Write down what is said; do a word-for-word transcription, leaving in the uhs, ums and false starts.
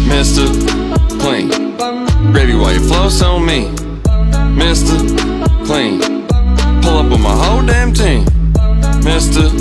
Mister Clean. Gravy while you floss on me. Mister Clean. Pull up with my whole damn team. Mister